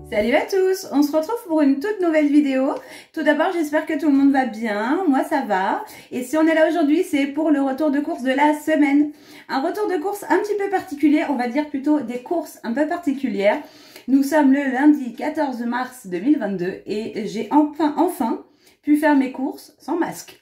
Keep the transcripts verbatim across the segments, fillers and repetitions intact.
Salut à tous, on se retrouve pour une toute nouvelle vidéo. Tout d'abord, j'espère que tout le monde va bien, moi ça va. Et si on est là aujourd'hui, c'est pour le retour de course de la semaine. Un retour de course un petit peu particulier, on va dire plutôt des courses un peu particulières. Nous sommes le lundi quatorze mars deux mille vingt-deux et j'ai enfin, enfin pu faire mes courses sans masque.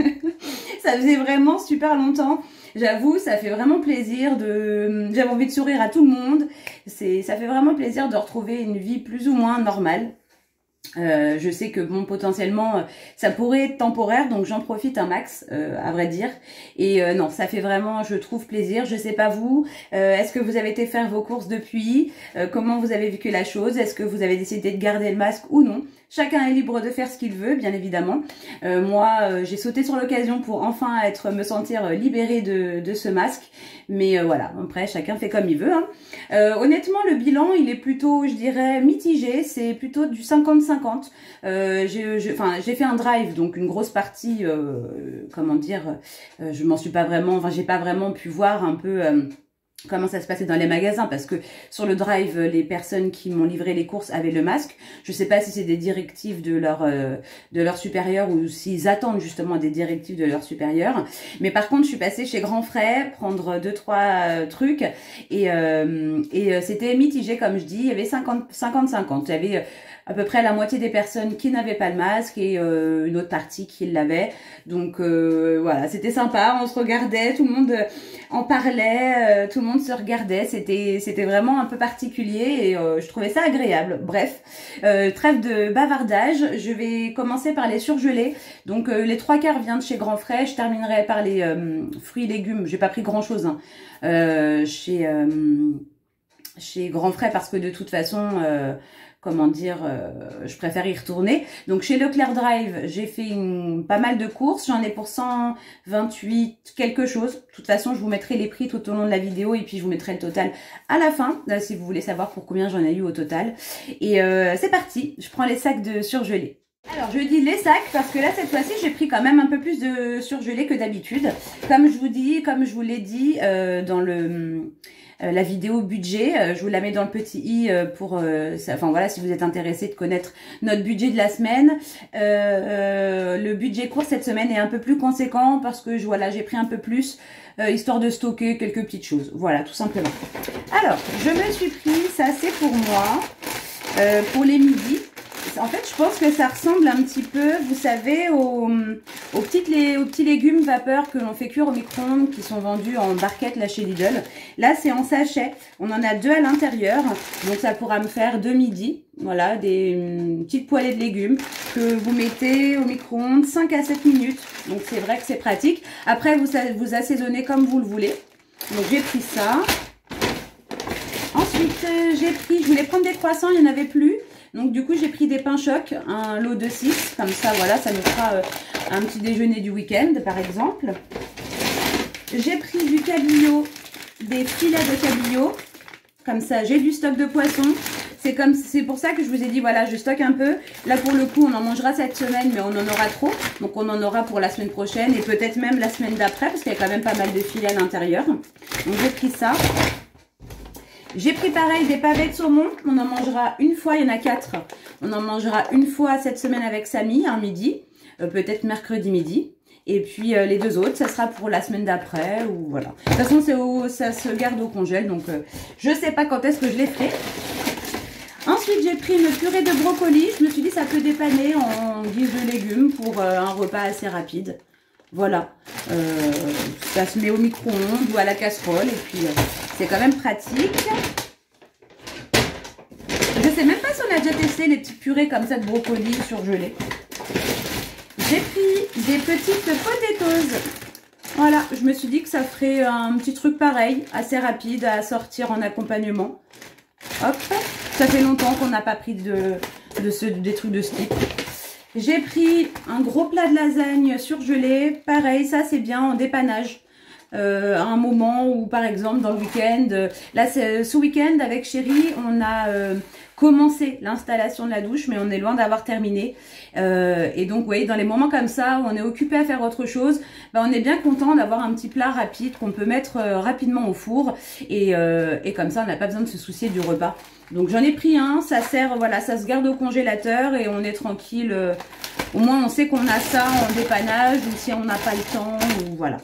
Ça faisait vraiment super longtemps. J'avoue, ça fait vraiment plaisir de... J'avais envie de sourire à tout le monde. C'est, ça fait vraiment plaisir de retrouver une vie plus ou moins normale. Euh, je sais que bon, potentiellement ça pourrait être temporaire, donc j'en profite un max, euh, à vrai dire. Et euh, non, ça fait vraiment, je trouve, plaisir. Je sais pas vous, euh, est-ce que vous avez été faire vos courses depuis, euh, comment vous avez vécu la chose, est-ce que vous avez décidé de garder le masque ou non? Chacun est libre de faire ce qu'il veut, bien évidemment. Euh, moi, euh, j'ai sauté sur l'occasion pour enfin être, me sentir libérée de, de ce masque. Mais euh, voilà, après, chacun fait comme il veut. Hein. Euh, honnêtement, le bilan, il est plutôt, je dirais, mitigé. C'est plutôt du cinquante cinquante. Euh, j'ai j'ai fait un drive, donc une grosse partie, euh, comment dire, euh, je m'en suis pas vraiment, enfin, j'ai pas vraiment pu voir un peu... Euh, comment ça se passait dans les magasins, parce que sur le drive, les personnes qui m'ont livré les courses avaient le masque. Je sais pas si c'est des directives de leur euh, de leur supérieur ou s'ils attendent justement des directives de leur supérieur. Mais par contre, je suis passée chez Grand Frais prendre deux trois euh, trucs et euh, et euh, c'était mitigé comme je dis. Il y avait cinquante cinquante. Il y avait euh, à peu près la moitié des personnes qui n'avaient pas le masque et euh, une autre partie qui l'avait. Donc euh, voilà, c'était sympa, on se regardait, tout le monde en parlait, euh, tout le monde se regardait, c'était c'était vraiment un peu particulier et euh, je trouvais ça agréable. Bref, euh, trêve de bavardage, je vais commencer par les surgelés. Donc euh, les trois quarts viennent de chez Grand Frais, je terminerai par les euh, fruits et légumes, j'ai pas pris grand chose hein, euh, chez, euh, chez Grand Frais parce que de toute façon... Euh, comment dire, euh, je préfère y retourner. Donc chez Leclerc Drive, j'ai fait une, pas mal de courses, j'en ai pour cent vingt-huit quelque chose. De toute façon, je vous mettrai les prix tout au long de la vidéo et puis je vous mettrai le total à la fin, là, si vous voulez savoir pour combien j'en ai eu au total. Et euh, c'est parti, je prends les sacs de surgelés. Alors je dis les sacs parce que là cette fois-ci j'ai pris quand même un peu plus de surgelés que d'habitude. Comme je vous dis, comme je vous l'ai dit euh, dans le... Euh, la vidéo budget, euh, je vous la mets dans le petit i euh, pour, euh, ça, enfin voilà, si vous êtes intéressé de connaître notre budget de la semaine. Euh, euh, le budget court cette semaine est un peu plus conséquent parce que je, voilà, j'ai pris un peu plus, euh, histoire de stocker quelques petites choses. Voilà, tout simplement. Alors, je me suis pris, ça c'est pour moi, euh, pour les midis. En fait, je pense que ça ressemble un petit peu, vous savez, aux, aux, petites, les, aux petits légumes vapeur que l'on fait cuire au micro-ondes qui sont vendus en barquette là chez Lidl. Là, c'est en sachet. On en a deux à l'intérieur. Donc, ça pourra me faire deux midis. Voilà, des hum, petites poêlées de légumes que vous mettez au micro-ondes cinq à sept minutes. Donc, c'est vrai que c'est pratique. Après, vous, vous assaisonnez comme vous le voulez. Donc, j'ai pris ça. Ensuite, euh, j'ai pris, je voulais prendre des croissants, il n'y en avait plus. Donc du coup j'ai pris des pains chocs, un lot de six, comme ça voilà, ça nous fera euh, un petit déjeuner du week-end par exemple. J'ai pris du cabillaud, des filets de cabillaud, comme ça j'ai du stock de poisson. C'est comme, c'est pour ça que je vous ai dit voilà, je stocke un peu. Là pour le coup on en mangera cette semaine mais on en aura trop. Donc on en aura pour la semaine prochaine et peut-être même la semaine d'après parce qu'il y a quand même pas mal de filets à l'intérieur. Donc j'ai pris ça. J'ai pris pareil des pavés de saumon, on en mangera une fois, il y en a quatre. On en mangera une fois cette semaine avec Samy, un midi, euh, peut-être mercredi midi. Et puis euh, les deux autres, ça sera pour la semaine d'après ou voilà. De toute façon, c'est au, ça se garde au congèle, donc euh, je sais pas quand est-ce que je les ferai. Ensuite, j'ai pris une purée de brocoli. Je me suis dit ça peut dépanner en guise de légumes pour euh, un repas assez rapide. Voilà, euh, ça se met au micro-ondes ou à la casserole et puis euh, c'est quand même pratique. Je sais même pas si on a déjà testé les petites purées comme ça de brocoli surgelées. J'ai pris des petites potatoes. Voilà, je me suis dit que ça ferait un petit truc pareil, assez rapide à sortir en accompagnement. Hop, ça fait longtemps qu'on n'a pas pris de, de ce, des trucs de ce type. J'ai pris un gros plat de lasagne surgelé. Pareil, ça c'est bien en dépannage. Euh, à un moment où par exemple dans le week-end, là c'est ce week-end avec Chérie, on a euh, commencé l'installation de la douche, mais on est loin d'avoir terminé. Euh, et donc, vous voyez, dans les moments comme ça, où on est occupé à faire autre chose, ben, on est bien content d'avoir un petit plat rapide qu'on peut mettre euh, rapidement au four. Et, euh, et comme ça, on n'a pas besoin de se soucier du repas. Donc, j'en ai pris un, ça sert, voilà, ça se garde au congélateur et on est tranquille. Euh, au moins, on sait qu'on a ça en dépannage ou si on n'a pas le temps, ou voilà.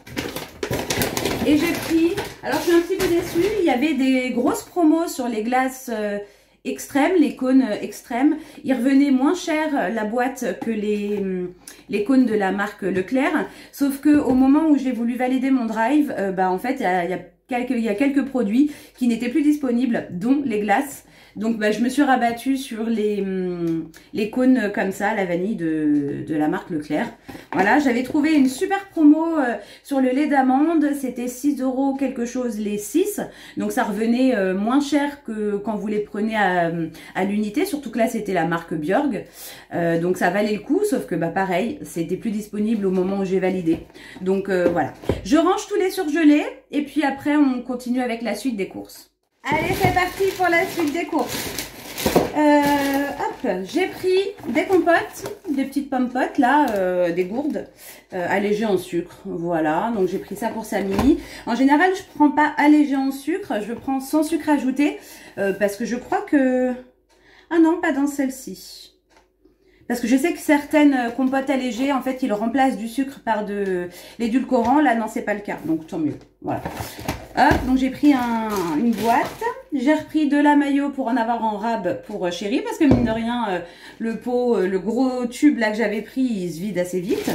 Et j'ai pris, alors je suis un petit peu déçue, il y avait des grosses promos sur les glaces euh, extrêmes, les cônes extrêmes. Ils revenaient moins cher la boîte que les, les cônes de la marque Leclerc. Sauf que au moment où j'ai voulu valider mon drive, euh, bah en fait il y a, il y a quelques, il y a quelques produits qui n'étaient plus disponibles, dont les glaces. Donc bah, je me suis rabattue sur les, hum, les cônes comme ça, la vanille de, de la marque Leclerc. Voilà, j'avais trouvé une super promo euh, sur le lait d'amande, c'était six euros quelque chose les six. Donc ça revenait euh, moins cher que quand vous les prenez à, à l'unité, surtout que là c'était la marque Björg. Euh, donc ça valait le coup, sauf que bah pareil, c'était plus disponible au moment où j'ai validé. Donc euh, voilà, je range tous les surgelés et puis après on continue avec la suite des courses. Allez, c'est parti pour la suite des courses. Euh, hop, j'ai pris des compotes, des petites pommes potes là, euh, des gourdes euh, allégées en sucre. Voilà, donc j'ai pris ça pour Samy. En général, je prends pas allégé en sucre, je prends sans sucre ajouté euh, parce que je crois que... Ah non, pas dans celle-ci. Parce que je sais que certaines compotes allégées, en fait, ils remplacent du sucre par de l'édulcorant. Là, non, c'est pas le cas. Donc, tant mieux. Voilà. Hop, donc j'ai pris un, une boîte. J'ai repris de la mayo pour en avoir en rab pour Chéri. Parce que, mine de rien, euh, le pot, euh, le gros tube là que j'avais pris, il se vide assez vite.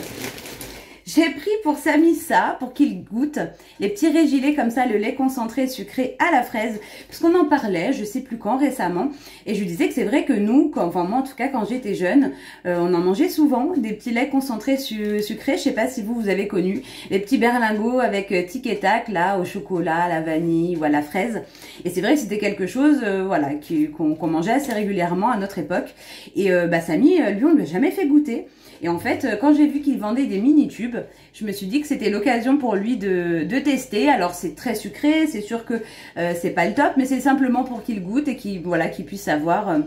J'ai pris pour Samy ça, pour qu'il goûte les petits régilés comme ça, le lait concentré sucré à la fraise. Parce qu'on en parlait, je sais plus quand, récemment. Et je lui disais que c'est vrai que nous, quand, enfin moi en tout cas quand j'étais jeune, euh, on en mangeait souvent, des petits laits concentrés su sucrés. Je sais pas si vous, vous avez connu. Les petits berlingots avec euh, tic et tac, là, au chocolat, à la vanille ou à la fraise. Et c'est vrai que c'était quelque chose, euh, voilà, qu'on qu'on mangeait assez régulièrement à notre époque. Et euh, bah Samy, lui, on ne lui a jamais fait goûter. Et en fait, quand j'ai vu qu'il vendait des mini-tubes, je me suis dit que c'était l'occasion pour lui de, de tester. Alors, c'est très sucré, c'est sûr que euh, c'est pas le top, mais c'est simplement pour qu'il goûte et qu'il voilà, qu'il puisse savoir euh,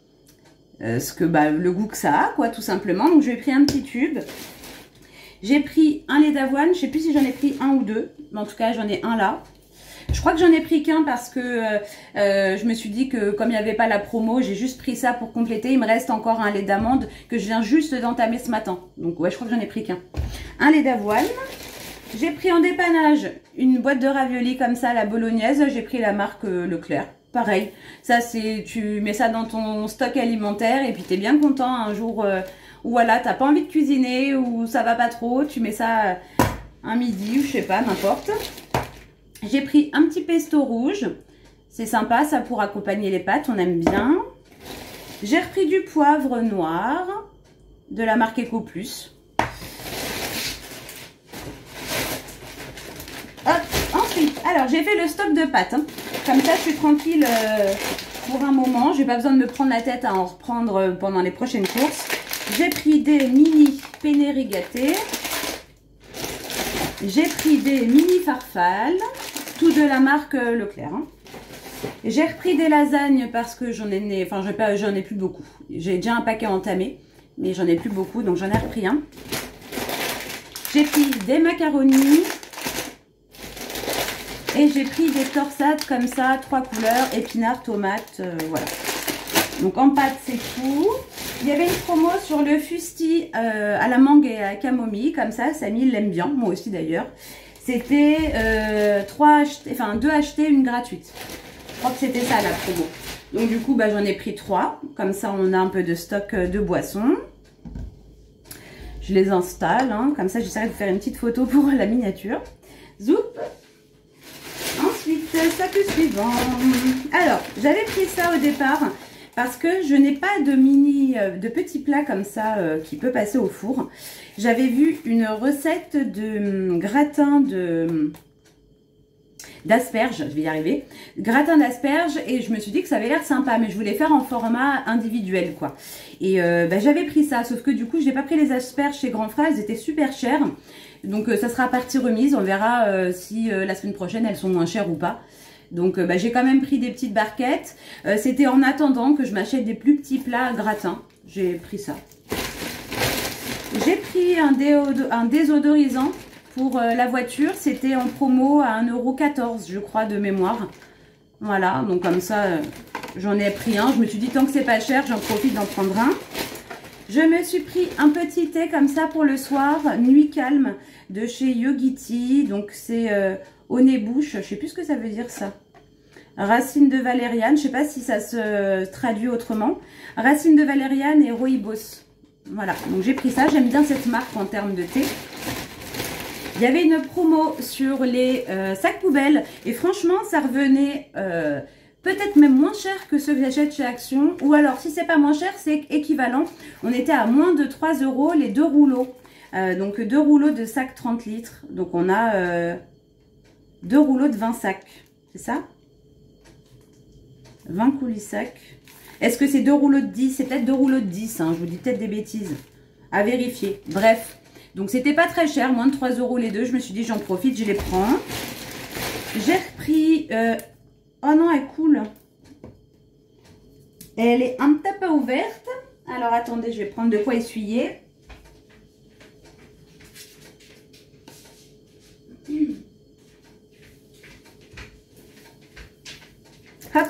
euh, ce que, bah, le goût que ça a, quoi, tout simplement. Donc, je lui ai pris un petit tube. J'ai pris un lait d'avoine. Je sais plus si j'en ai pris un ou deux, mais en tout cas, j'en ai un là. Je crois que j'en ai pris qu'un parce que euh, euh, je me suis dit que comme il n'y avait pas la promo, j'ai juste pris ça pour compléter. Il me reste encore un lait d'amande que je viens juste d'entamer ce matin. Donc ouais, je crois que j'en ai pris qu'un. Un lait d'avoine. J'ai pris en dépannage une boîte de raviolis comme ça, la bolognaise. J'ai pris la marque euh, Leclerc. Pareil, ça c'est, tu mets ça dans ton stock alimentaire et puis tu es bien content un jour euh, où voilà, t'as pas envie de cuisiner ou ça va pas trop. Tu mets ça euh, un midi ou je sais pas, n'importe. J'ai pris un petit pesto rouge. C'est sympa, ça pour accompagner les pâtes, on aime bien. J'ai repris du poivre noir de la marque Eco Plus. Hop, ensuite, alors j'ai fait le stock de pâtes. Hein. Comme ça, je suis tranquille euh, pour un moment. J'ai pas besoin de me prendre la tête à en reprendre pendant les prochaines courses. J'ai pris des mini penne rigate. J'ai pris des mini farfales. Tout de la marque Leclerc. Hein. J'ai repris des lasagnes parce que j'en ai, enfin j'en ai plus beaucoup. J'ai déjà un paquet entamé, mais j'en ai plus beaucoup, donc j'en ai repris un. J'ai pris des macaronis et j'ai pris des torsades comme ça, trois couleurs, épinards, tomates, euh, voilà. Donc en pâte c'est tout. Il y avait une promo sur le fusti euh, à la mangue et à la camomille, comme ça, Samy l'aime bien, moi aussi d'ailleurs. C'était euh, trois achetés, enfin deux achetés, une gratuite. Je crois que c'était ça la promo. Donc du coup, bah, j'en ai pris trois. Comme ça, on a un peu de stock de boissons. Je les installe. Hein. Comme ça, j'essaierai de faire une petite photo pour la miniature. Zoup. Ensuite, sac suivant. Alors, j'avais pris ça au départ parce que je n'ai pas de mini, de petits plats comme ça euh, qui peut passer au four. J'avais vu une recette de gratin de d'asperges, je vais y arriver, gratin d'asperges et je me suis dit que ça avait l'air sympa, mais je voulais faire en format individuel quoi. Et euh, bah, j'avais pris ça, sauf que du coup, je n'ai pas pris les asperges chez Grand Frais, elles étaient super chères. Donc euh, ça sera partie remise, on verra euh, si euh, la semaine prochaine elles sont moins chères ou pas. Donc euh, bah, j'ai quand même pris des petites barquettes. Euh, C'était en attendant que je m'achète des plus petits plats gratins. J'ai pris ça. J'ai pris un, déodo un désodorisant pour euh, la voiture. C'était en promo à un euro quatorze, je crois, de mémoire. Voilà, donc comme ça, euh, j'en ai pris un. Je me suis dit, tant que c'est pas cher, j'en profite d'en prendre un. Je me suis pris un petit thé comme ça pour le soir, Nuit Calme, de chez Yogiti. Donc c'est euh, au nez bouche, je sais plus ce que ça veut dire ça. Racine de valériane, je sais pas si ça se traduit autrement. Racine de valériane et rooibos. Voilà, donc j'ai pris ça. J'aime bien cette marque en termes de thé. Il y avait une promo sur les euh, sacs poubelles. Et franchement, ça revenait euh, peut-être même moins cher que ceux que j'achète chez Action. Ou alors, si c'est pas moins cher, c'est équivalent. On était à moins de trois euros les deux rouleaux. Euh, donc, deux rouleaux de sacs trente litres. Donc, on a euh, deux rouleaux de vingt sacs. C'est ça? vingt coulis sacs. Est-ce que c'est deux rouleaux de dix? C'est peut-être deux rouleaux de dix, hein, je vous dis peut-être des bêtises. À vérifier. Bref. Donc c'était pas très cher, moins de trois euros les deux. Je me suis dit j'en profite, je les prends. J'ai repris... Euh... Oh non, elle coule. Elle est un petit peu ouverte. Alors attendez, je vais prendre de quoi essuyer. Hop.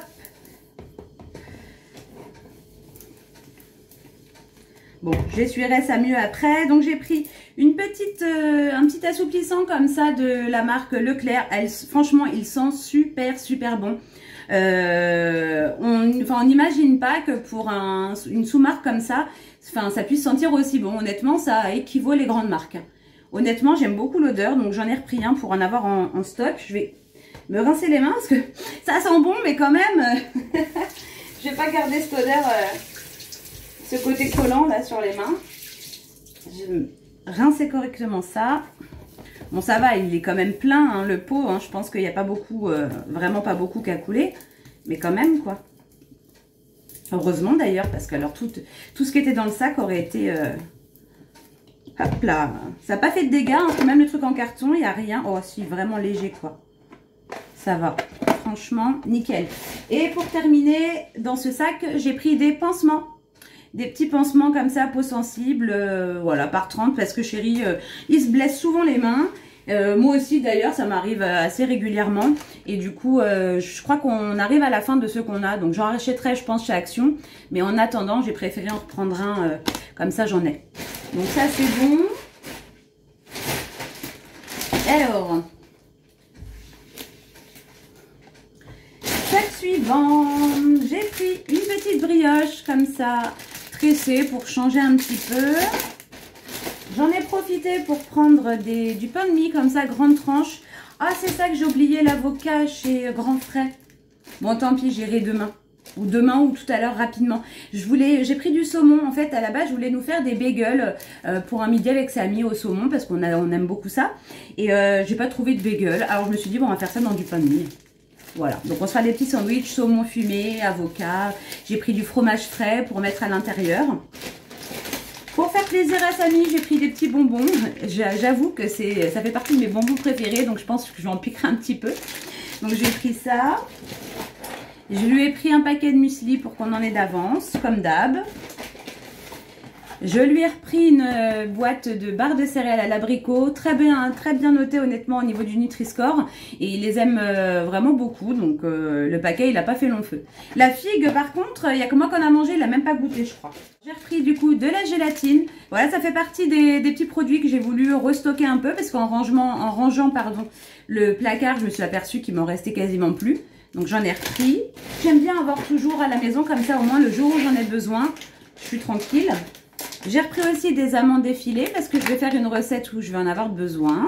Bon, j'essuierai ça mieux après. Donc, j'ai pris une petite, euh, un petit assouplissant comme ça de la marque Leclerc. Elle, franchement, il sent super, super bon. Euh, on enfin, on n'imagine pas que pour un, une sous-marque comme ça, enfin, ça puisse sentir aussi bon. Honnêtement, ça équivaut les grandes marques. Honnêtement, j'aime beaucoup l'odeur. Donc, j'en ai repris un pour en avoir en, en stock. Je vais me rincer les mains parce que ça sent bon, mais quand même, euh, je vais pas garder cette odeur... Euh, ce côté collant là sur les mains. Je vais rincer correctement ça. Bon, ça va, il est quand même plein, hein, le pot. Hein, je pense qu'il n'y a pas beaucoup, euh, vraiment pas beaucoup qu'à couler. Mais quand même, quoi. Heureusement d'ailleurs, parce que alors tout, tout ce qui était dans le sac aurait été... Euh... Hop là. Ça n'a pas fait de dégâts. Hein, même le truc en carton, il n'y a rien. Oh, si, vraiment léger, quoi. Ça va. Franchement, nickel. Et pour terminer, dans ce sac, j'ai pris des pansements. Des petits pansements comme ça, peau sensible, euh, voilà, par trente, parce que chérie, euh, il se blesse souvent les mains. Euh, moi aussi d'ailleurs, ça m'arrive assez régulièrement. Et du coup, euh, je crois qu'on arrive à la fin de ceux qu'on a. Donc j'en rachèterai, je pense, chez Action. Mais en attendant, j'ai préféré en reprendre un, euh, comme ça j'en ai. Donc ça c'est bon. Alors, sac suivant, j'ai pris une petite brioche comme ça, tressée pour changer un petit peu. J'en ai profité pour prendre des, du pain de mie comme ça, grande tranche. Ah, c'est ça que j'ai oublié, l'avocat chez Grand Frais. Bon, tant pis, j'irai demain. Ou demain ou tout à l'heure rapidement. Je voulais, j'ai pris du saumon. En fait, à la base, je voulais nous faire des bagels euh, pour un midi avec Samy au saumon parce qu'on on aime beaucoup ça. Et euh, j'ai pas trouvé de bagel. Alors, je me suis dit, bon, on va faire ça dans du pain de mie. Voilà, donc on se fera des petits sandwichs, saumon fumé, avocat. J'ai pris du fromage frais pour mettre à l'intérieur. Pour faire plaisir à Samy, j'ai pris des petits bonbons. J'avoue que c'est, ça fait partie de mes bonbons préférés, donc je pense que je vais en piquer un petit peu. Donc j'ai pris ça. Je lui ai pris un paquet de muesli pour qu'on en ait d'avance, comme d'hab. Je lui ai repris une euh, boîte de barres de céréales à l'abricot, très bien, très bien notée honnêtement au niveau du Nutri-Score. Et il les aime euh, vraiment beaucoup, donc euh, le paquet il n'a pas fait long feu. La figue par contre, il y a que moi qu'on a mangé, il n'a même pas goûté je crois. J'ai repris du coup de la gélatine. Voilà, ça fait partie des, des petits produits que j'ai voulu restocker un peu parce qu'en rangement, en rangeant pardon, le placard, je me suis aperçue qu'il m'en restait quasiment plus. Donc j'en ai repris. J'aime bien avoir toujours à la maison comme ça au moins le jour où j'en ai besoin, je suis tranquille. J'ai repris aussi des amandes effilées parce que je vais faire une recette où je vais en avoir besoin.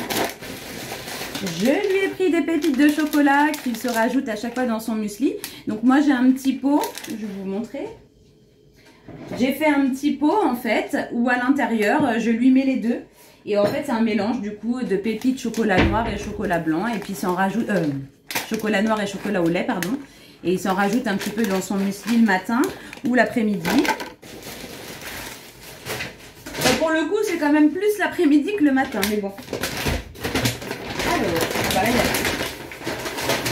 Je lui ai pris des pépites de chocolat qu'il se rajoute à chaque fois dans son muesli. Donc moi j'ai un petit pot, je vais vous montrer. J'ai fait un petit pot en fait où à l'intérieur je lui mets les deux. Et en fait c'est un mélange du coup de pépites chocolat noir et chocolat blanc. Et puis il s'en rajoute, euh, chocolat noir et chocolat au lait pardon. Et il s'en rajoute un petit peu dans son muesli le matin ou l'après-midi. Pour le coup, c'est quand même plus l'après-midi que le matin, mais bon. Alors, bah là, il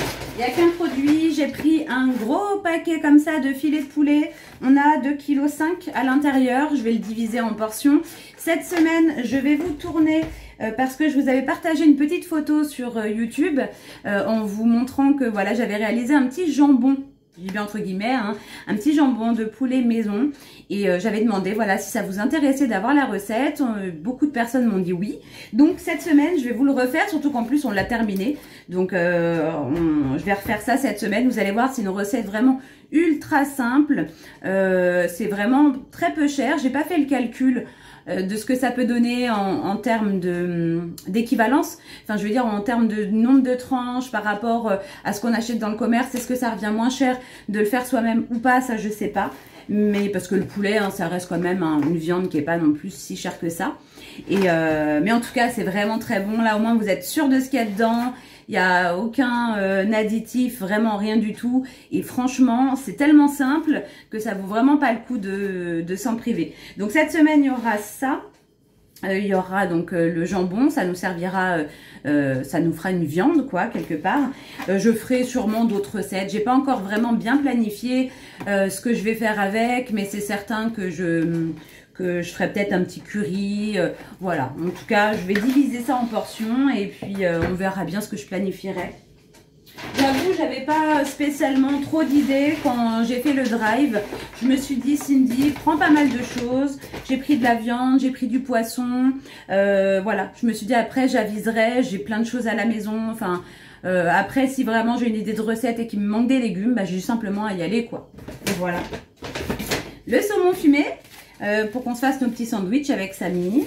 n'y a qu'un produit. J'ai pris un gros paquet comme ça de filets de poulet. On a deux virgule cinq kilos à l'intérieur. Je vais le diviser en portions. Cette semaine, je vais vous tourner euh, parce que je vous avais partagé une petite photo sur euh, YouTube euh, en vous montrant que voilà, j'avais réalisé un petit jambon. Je dis bien entre guillemets, hein, un petit jambon de poulet maison. Et euh, j'avais demandé voilà si ça vous intéressait d'avoir la recette. Euh, beaucoup de personnes m'ont dit oui. Donc cette semaine, je vais vous le refaire, surtout qu'en plus on l'a terminé. Donc euh, on, je vais refaire ça cette semaine. Vous allez voir, c'est une recette vraiment ultra simple. Euh, c'est vraiment très peu cher. J'ai pas fait le calcul de ce que ça peut donner en, en termes de d'équivalence, enfin je veux dire en termes de nombre de tranches par rapport à ce qu'on achète dans le commerce. Est-ce que ça revient moins cher de le faire soi-même ou pas? Ça je sais pas, mais parce que le poulet hein, ça reste quand même hein, une viande qui est pas non plus si chère que ça. Et euh, mais en tout cas c'est vraiment très bon. Là au moins vous êtes sûr de ce qu'il y a dedans. Il n'y a aucun euh, additif, vraiment rien du tout. Et franchement, c'est tellement simple que ça vaut vraiment pas le coup de, de s'en priver. Donc cette semaine, il y aura ça. Euh, il y aura donc euh, le jambon. Ça nous servira, euh, euh, ça nous fera une viande quoi, quelque part. Euh, je ferai sûrement d'autres recettes. J'ai pas encore vraiment bien planifié euh, ce que je vais faire avec. Mais c'est certain que je... que je ferai peut-être un petit curry, euh, voilà. En tout cas, je vais diviser ça en portions et puis euh, on verra bien ce que je planifierai. J'avoue, j'avais pas spécialement trop d'idées quand j'ai fait le drive. Je me suis dit, Cindy, prends pas mal de choses. J'ai pris de la viande, j'ai pris du poisson, euh, voilà. Je me suis dit après, j'aviserai, j'ai plein de choses à la maison, enfin... Euh, après, si vraiment j'ai une idée de recette et qu'il me manque des légumes, bah, j'ai simplement à y aller, quoi. Et voilà. Le saumon fumé. Euh, pour qu'on se fasse nos petits sandwichs avec Samy.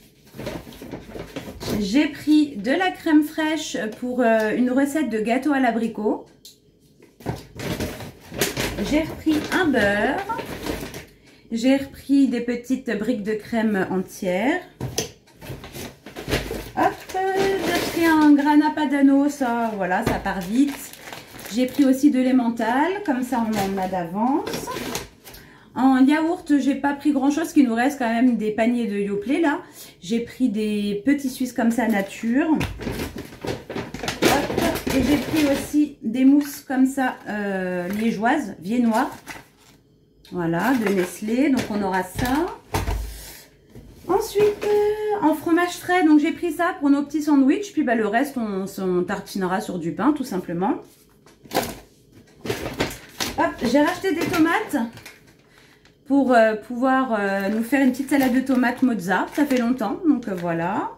J'ai pris de la crème fraîche pour euh, une recette de gâteau à l'abricot. J'ai repris un beurre. J'ai repris des petites briques de crème entières. Hop, j'ai pris un grana padano, ça, voilà, ça part vite. J'ai pris aussi de l'emmental, comme ça on en a d'avance. En yaourt, j'ai pas pris grand chose, qu'il nous reste quand même des paniers de Yoplait là. J'ai pris des petits Suisses comme ça nature. Hop. Et j'ai pris aussi des mousses comme ça euh, liégeoises, viennois. Voilà, de Nestlé. Donc on aura ça. Ensuite, euh, en fromage frais, donc j'ai pris ça pour nos petits sandwichs. Puis bah, le reste, on, on tartinera sur du pain tout simplement. Hop, j'ai racheté des tomates pour euh, pouvoir euh, nous faire une petite salade de tomates mozza. Ça fait longtemps, donc euh, voilà.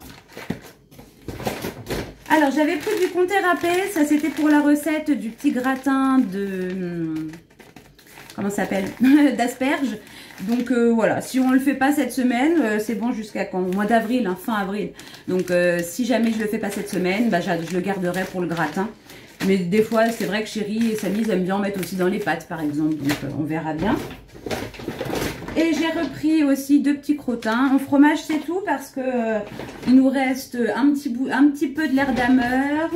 Alors, j'avais pris du comté râpé. Ça, c'était pour la recette du petit gratin de... Comment ça s'appelle? D'asperges. Donc, euh, voilà. Si on ne le fait pas cette semaine, euh, c'est bon jusqu'à quand? Au mois d'avril, hein, fin avril. Donc, euh, si jamais je ne le fais pas cette semaine, bah, je le garderai pour le gratin. Mais des fois, c'est vrai que Chérie et Samy aiment bien en mettre aussi dans les pâtes, par exemple. Donc, euh, on verra bien. Et j'ai repris aussi deux petits crottins. En fromage, c'est tout parce que euh, il nous reste un petit, bout, un petit peu de l'air d'ameur.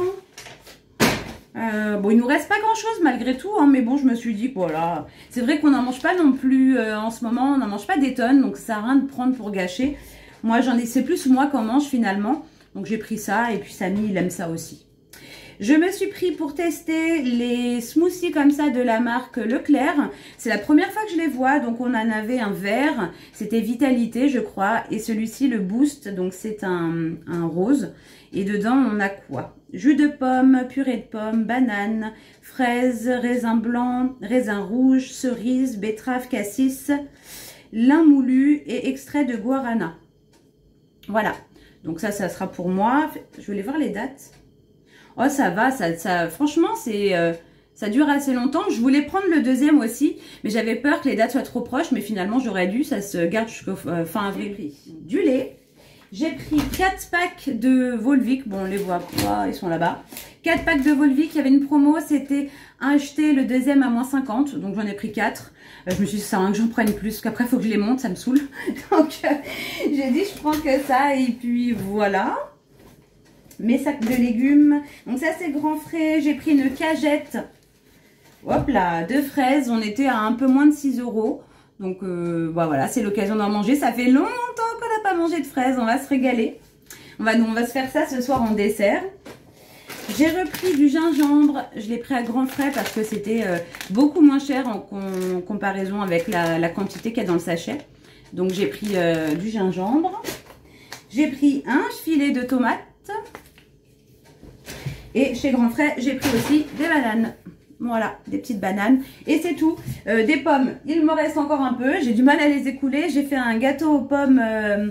Euh, bon, il nous reste pas grand chose malgré tout, hein, mais bon, je me suis dit, voilà. C'est vrai qu'on n'en mange pas non plus euh, en ce moment, on n'en mange pas des tonnes, donc ça sert à rien de prendre pour gâcher. Moi, j'en ai, c'est plus moi qu'on mange finalement. Donc j'ai pris ça et puis Samy, il aime ça aussi. Je me suis pris pour tester les smoothies comme ça de la marque Leclerc. C'est la première fois que je les vois, donc on en avait un vert, c'était Vitalité je crois, et celui-ci le Boost, donc c'est un, un rose. Et dedans on a quoi? Jus de pomme, purée de pomme, banane, fraise, raisin blanc, raisin rouge, cerise, betterave, cassis, lin moulu et extrait de guarana. Voilà, donc ça, ça sera pour moi. Je voulais voir les dates. Oh, ça va, ça, ça franchement, c'est, euh, ça dure assez longtemps. Je voulais prendre le deuxième aussi, mais j'avais peur que les dates soient trop proches. Mais finalement, j'aurais dû, ça se garde jusqu'au euh, fin avril. Du lait. J'ai pris quatre packs de Volvic. Bon, on les voit pas, ils sont là-bas. quatre packs de Volvic. Il y avait une promo, c'était acheter le deuxième à moins cinquante. Donc, j'en ai pris quatre. Euh, je me suis dit, ça sert à rien que j'en prenne plus, parce qu'après, il faut que je les monte, ça me saoule. Donc, euh, j'ai dit, je prends que ça. Et puis, voilà. Mes sacs de légumes. Donc ça c'est grand frais. J'ai pris une cagette. Hop là, de fraises. On était à un peu moins de six euros. Donc euh, bah, voilà, c'est l'occasion d'en manger. Ça fait longtemps qu'on n'a pas mangé de fraises. On va se régaler. On va, on va se faire ça ce soir en dessert. J'ai repris du gingembre, je l'ai pris à grands frais parce que c'était euh, beaucoup moins cher en com comparaison avec la, la quantité qu'il y a dans le sachet. Donc j'ai pris euh, du gingembre. J'ai pris un filet de tomates. Et chez Grand Frais, j'ai pris aussi des bananes. Voilà, des petites bananes. Et c'est tout. Euh, des pommes, il me reste encore un peu. J'ai du mal à les écouler. J'ai fait un gâteau aux pommes euh,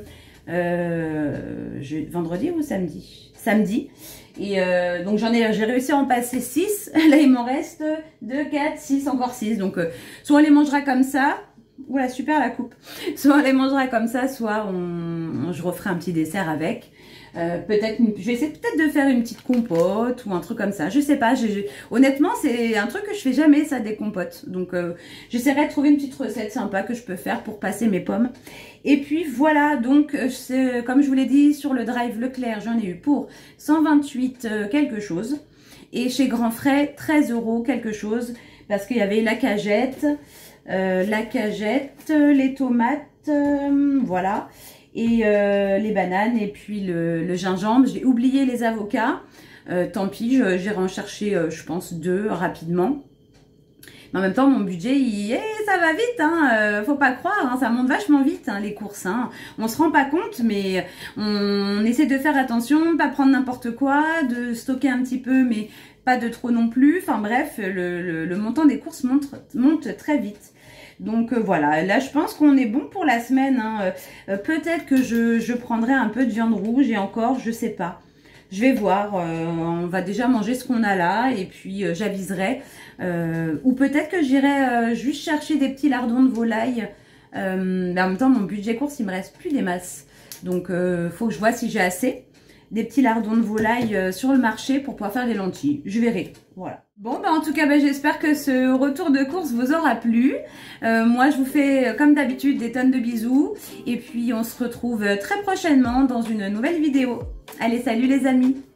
euh, je, vendredi ou samedi Samedi. Et euh, donc j'en ai, j'ai réussi à en passer six. Là il m'en reste deux, quatre, six, encore six. Donc euh, soit on les mangera comme ça. Oula, super la coupe. Soit on les mangera comme ça, soit on, on, je referai un petit dessert avec. Euh, peut-être, je vais essayer peut-être de faire une petite compote ou un truc comme ça. Je sais pas. J'ai, honnêtement, c'est un truc que je fais jamais, ça, des compotes. Donc euh, j'essaierai de trouver une petite recette sympa que je peux faire pour passer mes pommes. Et puis voilà, donc comme je vous l'ai dit, sur le drive Leclerc, j'en ai eu pour cent vingt-huit euh, quelque chose. Et chez Grand Frais, treize euros quelque chose. Parce qu'il y avait la cagette, euh, la cagette, les tomates, euh, voilà. Et euh, les bananes et puis le, le gingembre. J'ai oublié les avocats. Euh, tant pis, j'irai en chercher, euh, je pense, deux rapidement. Mais en même temps, mon budget, il, eh, ça va vite, hein, euh, faut pas croire, hein, ça monte vachement vite, hein, les courses. Hein. On se rend pas compte, mais on, on essaie de faire attention, pas prendre n'importe quoi, de stocker un petit peu, mais pas de trop non plus. Enfin bref, le, le, le montant des courses monte, monte très vite. Donc euh, voilà, là je pense qu'on est bon pour la semaine. Hein. Euh, Peut-être que je, je prendrai un peu de viande rouge et encore, je sais pas. Je vais voir, euh, on va déjà manger ce qu'on a là et puis euh, j'aviserai. Euh, ou peut-être que j'irai euh, juste chercher des petits lardons de volaille. Euh, mais en même temps, mon budget course, il me reste plus des masses. Donc, il euh, faut que je vois si j'ai assez. Des petits lardons de volaille euh, sur le marché pour pouvoir faire des lentilles. Je verrai. Voilà. Bon, bah, en tout cas, bah, j'espère que ce retour de course vous aura plu. Euh, moi, je vous fais, comme d'habitude, des tonnes de bisous. Et puis, on se retrouve très prochainement dans une nouvelle vidéo. Allez, salut les amis!